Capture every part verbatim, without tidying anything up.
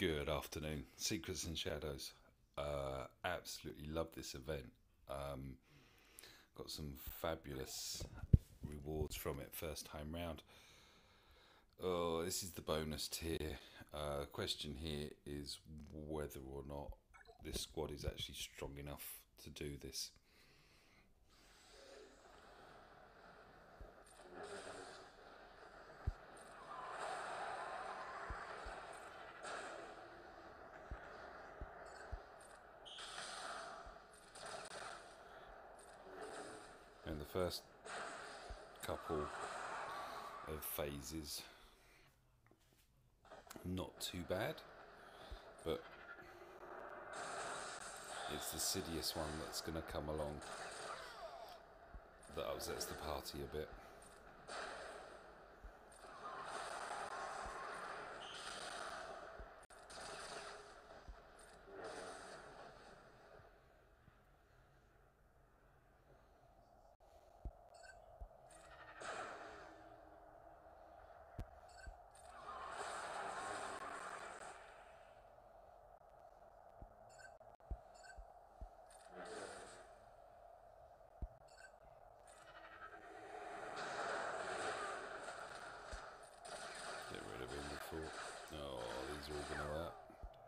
Good afternoon. Secrets and Shadows. Uh, absolutely love this event. Um, got some fabulous rewards from it first time round. Oh, this is the bonus tier. Uh, question here is whether or not this squad is actually strong enough to do this. And the first couple of phases, not too bad, but it's the Sidious one that's going to come along that upsets the party a bit. Get rid of him before. Oh, these are all going to hurt.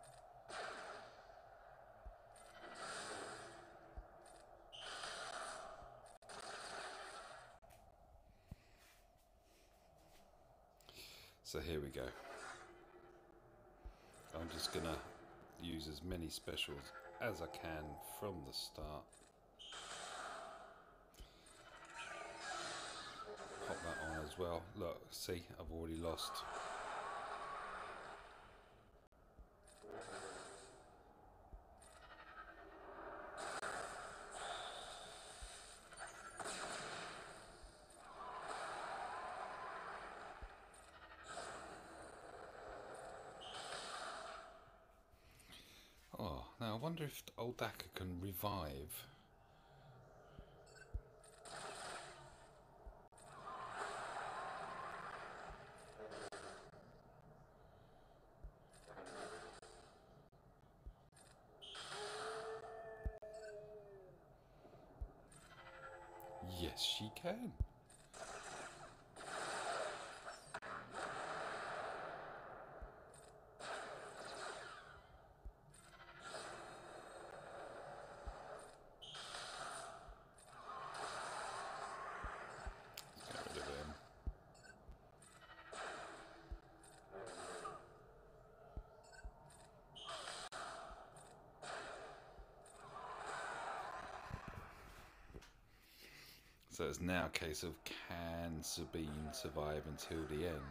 So here we go. I'm just going to use as many specials as I can from the start. Pop that on as well. Look, see, I've already lost. Oh, now I wonder if old Daka can revive. Yes, she can. Let's get rid of him. So it's now a case of can Sabine survive until the end?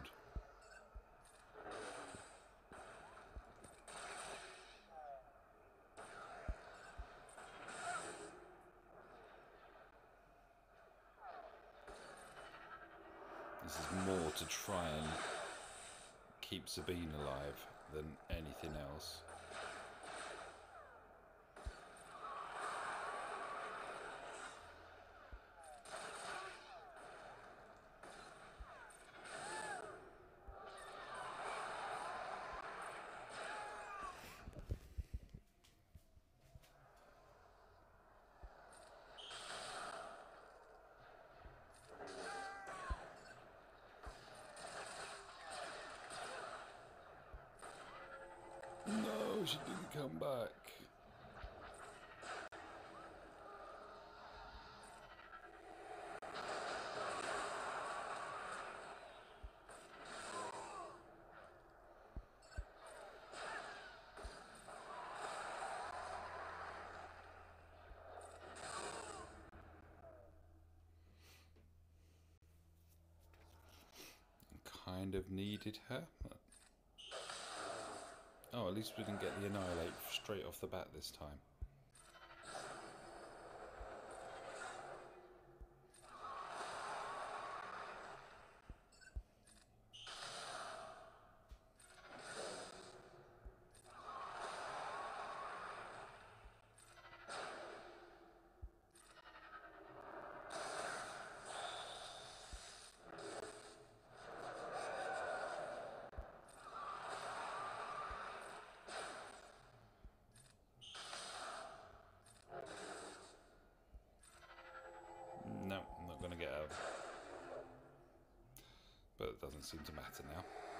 This is more to try and keep Sabine alive than anything else. No, she didn't come back. Kind of needed her. Oh, at least we didn't get the Annihilate straight off the bat this time. doesn't seem to matter now.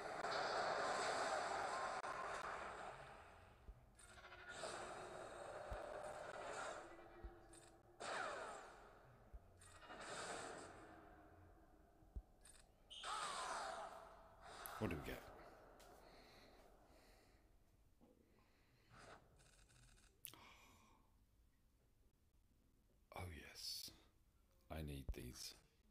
What do we get? Oh yes, I need these.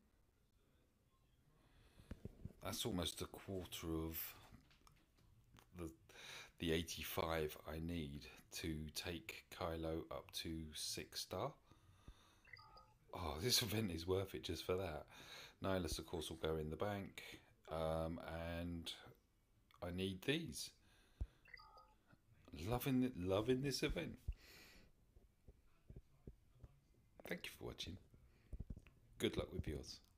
That's almost a quarter of the the eighty-five I need to take Kylo up to six star. Oh, this event is worth it just for that. Nihilus, of course, will go in the bank, um, and I need these. Loving it, loving this event. Thank you for watching. Good luck with yours.